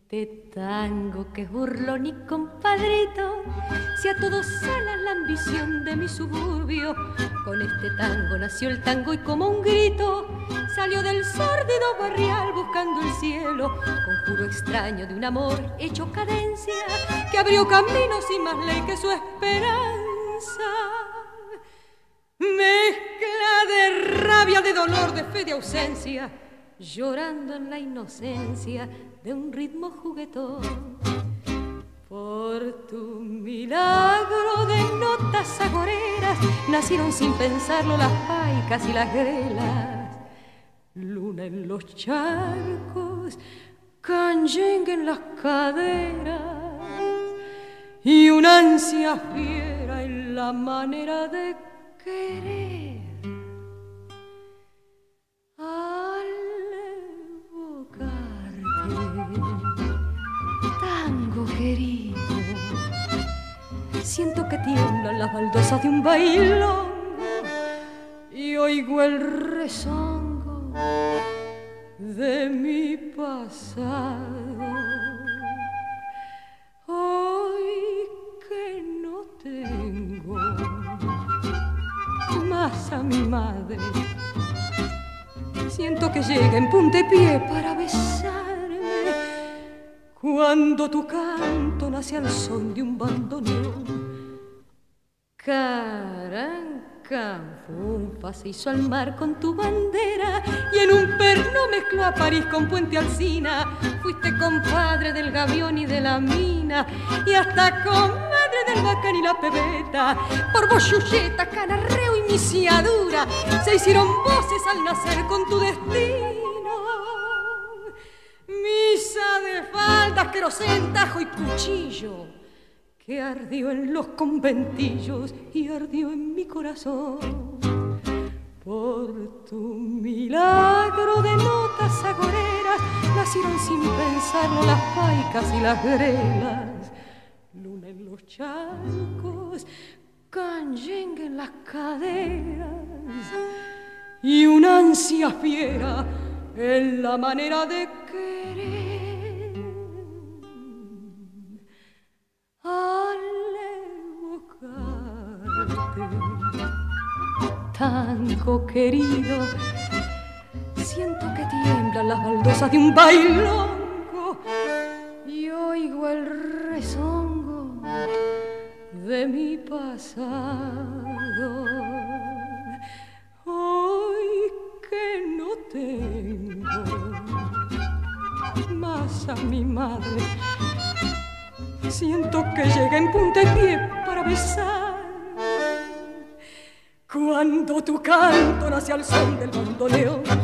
este tango que es burlón y compadrito, si a todos sala la ambición de mi suburbio, con este tango nació el tango y como un grito salió del sórdido barrial buscando el cielo, conjuro extraño de un amor hecho cadencia que abrió caminos y más ley que su esperanza. Mezcla de rabia, de dolor, de fe, de ausencia, llorando en la inocencia de un ritmo juguetón. Por tu milagro de notas agoreras nacieron sin pensarlo las paicas y las grelas. Luna en los charcos, canyengue en las caderas y una ansia fiera en la manera de querer. Al evocarte, tango querido, siento que tiemblan las baldosas de un bailongo y oigo el rezongo de mi pasado. Hoy que no tengo más a mi madre, siento que llega en puntapié para besarme, cuando tu canto nace al son de un bandoneón. Carancanfunfa se hizo al mar con tu bandera y en un perno mezcló a París con Puente Alsina. Fuiste compadre del gavión y de la mina y hasta comadre del bacán y la pebeta. Por vos Yuyeta, Canarreo y Misiadura se hicieron voces al nacer con tu destino. Misa de faldas, querosén, tajo y cuchillo que ardió en los conventillos y ardió en mi corazón. Por tu milagro de notas agoreras nacieron sin pensarlo las paicas y las grelas. Luna en los charcos, canyengue en las caderas y una ansia fiera en la manera de querer. Al evocarte, tango querido, siento que tiemblan las baldosas de un bailongo y oigo el rezongo de mi pasado. Hoy que no tengo más a mi madre, siento que llega en puntapié para besar, cuando tu canto nace al son del bandoneón.